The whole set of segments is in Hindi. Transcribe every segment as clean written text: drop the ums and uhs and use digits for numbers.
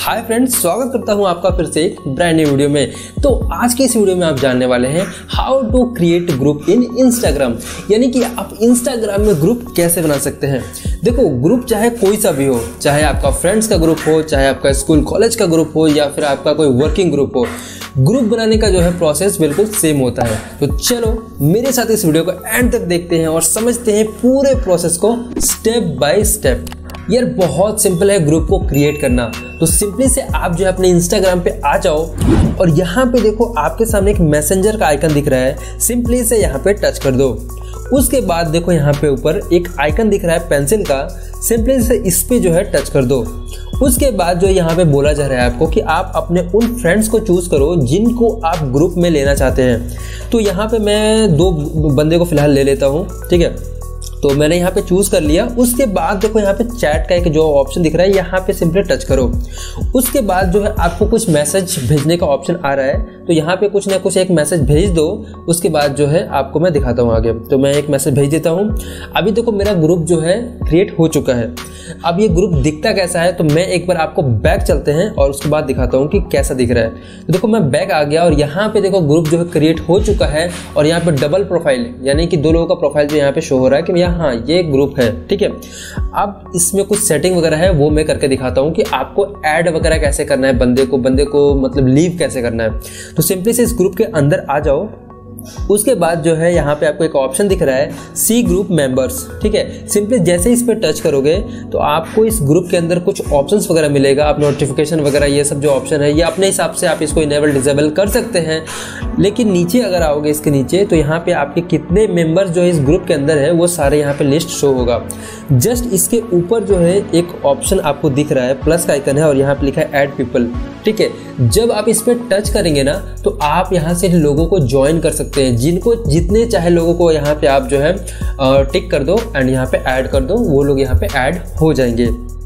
हाय फ्रेंड्स, स्वागत करता हूं आपका फिर से एक ब्रांड न्यू वीडियो में। तो आज के इस वीडियो में आप जानने वाले हैं how to create group in Instagram, यानी कि आप इंस्टाग्राम में ग्रुप कैसे बना सकते हैं। देखो, ग्रुप चाहे कोई सा भी हो, चाहे आपका फ्रेंड्स का ग्रुप हो, चाहे आपका स्कूल कॉलेज का ग्रुप हो, या फिर आपका कोई वर्किंग ग्रुप हो, ग्रुप बनाने का जो है प्रोसेस बिल्कुल सेम होता है। तो चलो मेरे साथ इस वीडियो को एंड तक देखते हैं और समझते हैं पूरे प्रोसेस को स्टेप बाय स्टेप। यार बहुत सिंपल है ग्रुप को क्रिएट करना। तो सिंपली से आप जो है अपने इंस्टाग्राम पे आ जाओ और यहाँ पे देखो आपके सामने एक मैसेंजर का आइकन दिख रहा है, सिंपली से यहाँ पे टच कर दो। उसके बाद देखो यहाँ पे ऊपर एक आइकन दिख रहा है पेंसिल का, सिंपली से इस पे जो है टच कर दो। उसके बाद जो यहाँ पे बोला जा रहा है आपको कि आप अपने उन फ्रेंड्स को चूज करो जिनको आप ग्रुप में लेना चाहते हैं। तो यहाँ पे मैं 2 बंदे को फिलहाल ले लेता हूँ, ठीक है। तो मैंने यहाँ पे चूज कर लिया। उसके बाद देखो यहाँ पे चैट का एक जो ऑप्शन दिख रहा है, यहाँ पे सिंपली टच करो। उसके बाद जो है आपको कुछ मैसेज भेजने का ऑप्शन आ रहा है, तो यहाँ पे कुछ ना कुछ एक मैसेज भेज दो। उसके बाद जो है आपको मैं दिखाता हूँ आगे। तो मैं एक मैसेज भेज देता हूँ। अभी देखो मेरा ग्रुप जो है क्रिएट हो चुका है। अब ये ग्रुप दिखता कैसा है, तो मैं एक बार आपको बैक चलते हैं और उसके बाद दिखाता हूँ कि कैसा दिख रहा है। तो देखो मैं बैक आ गया और यहाँ पे देखो ग्रुप जो है क्रिएट हो चुका है और यहाँ पे डबल प्रोफाइल, यानी कि 2 लोगों का प्रोफाइल जो यहाँ पे शो हो रहा है कि हाँ ये ग्रुप है, ठीक है। अब इसमें कुछ सेटिंग वगैरह है, वो मैं करके दिखाता हूँ कि आपको ऐड वगैरह कैसे करना है, बंदे को मतलब लीव कैसे करना है। तो सिंपली से इस ग्रुप के अंदर आ जाओ। उसके बाद जो है यहाँ पे आपको एक ऑप्शन दिख रहा है सी ग्रुप मेंबर्स, ठीक है। सिंपली जैसे इस पे टच करोगे तो आपको इस ग्रुप के अंदर कुछ ऑप्शंस वगैरह मिलेगा। आप नोटिफिकेशन वगैरह ये सब जो ऑप्शन है, ये अपने हिसाब से आप इसको इनेबल डिसेबल कर सकते हैं। लेकिन नीचे अगर आओगे इसके नीचे, तो यहाँ पे आपके कितने मेंबर्स जो है इस ग्रुप के अंदर है वो सारे यहाँ पे लिस्ट शो होगा। जस्ट इसके ऊपर जो है एक ऑप्शन आपको दिख रहा है, प्लस का आइकन है और यहाँ पे लिखा है ऐड पीपल, ठीक है। जब आप इस पे टच करेंगे ना, तो आप यहाँ से लोगों को ज्वाइन कर सकते हैं। जिनको जितने चाहे लोगों को यहाँ पे आप जो है टिक कर दो एंड यहाँ पे ऐड कर दो, वो लोग यहाँ पे ऐड हो जाएंगे,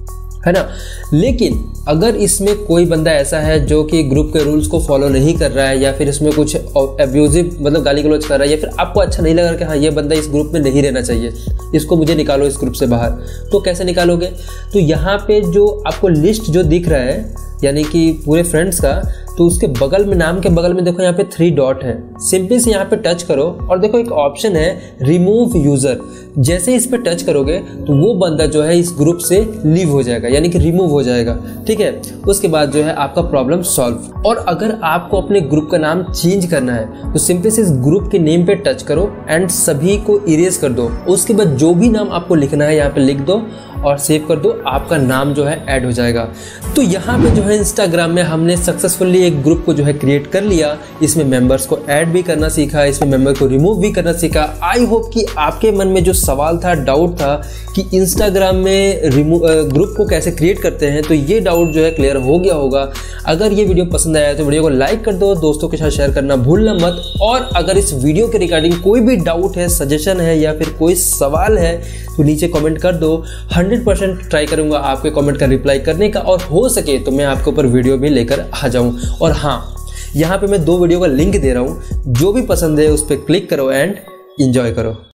है ना। लेकिन अगर इसमें कोई बंदा ऐसा है जो कि ग्रुप के रूल्स को फॉलो नहीं कर रहा है, या फिर इसमें कुछ अब्यूजिव मतलब गाली गलौज कर रहा है, या फिर आपको अच्छा नहीं लगा कि हाँ ये बंदा इस ग्रुप में नहीं रहना चाहिए, इसको मुझे निकालो इस ग्रुप से बाहर, तो कैसे निकालोगे? तो यहाँ पे जो आपको लिस्ट जो दिख रहा है, यानी कि पूरे फ्रेंड्स का, तो उसके बगल में, नाम के बगल में देखो यहाँ पे 3 डॉट है। सिंपली से यहाँ पे टच करो और देखो एक ऑप्शन है रिमूव यूजर। जैसे इस पे टच करोगे तो वो बंदा जो है इस ग्रुप से लीव हो जाएगा, यानी कि रिमूव हो जाएगा, ठीक है। उसके बाद जो है आपका प्रॉब्लम सॉल्व। और अगर आपको अपने ग्रुप का नाम चेंज करना है तो सिंपली से इस ग्रुप के नेम पे टच करो एंड सभी को इरेज कर दो। उसके बाद जो भी नाम आपको लिखना है यहाँ पे लिख दो और सेव कर दो, आपका नाम जो है ऐड हो जाएगा। तो यहाँ पे जो है इंस्टाग्राम में हमने सक्सेसफुली एक ग्रुप को जो है क्रिएट कर लिया। इसमें मेंबर्स को ऐड भी करना सीखा, इसमें मेंबर को रिमूव भी करना सीखा। आई होप कि आपके मन में जो सवाल था, डाउट था कि इंस्टाग्राम में ग्रुप को कैसे क्रिएट करते हैं, तो ये डाउट जो है क्लियर हो गया होगा। अगर ये वीडियो पसंद आया तो वीडियो को लाइक कर दो, दोस्तों के साथ शेयर करना भूलना मत। और अगर इस वीडियो के रिगार्डिंग कोई भी डाउट है, सजेशन है या फिर कोई सवाल है तो नीचे कमेंट कर दो। 100% ट्राई करूंगा आपके कमेंट का रिप्लाई करने का, और हो सके तो मैं आपके ऊपर वीडियो भी लेकर आ जाऊं। और हाँ, यहाँ पे मैं 2 वीडियो का लिंक दे रहा हूँ, जो भी पसंद है उस पर क्लिक करो एंड एंजॉय करो।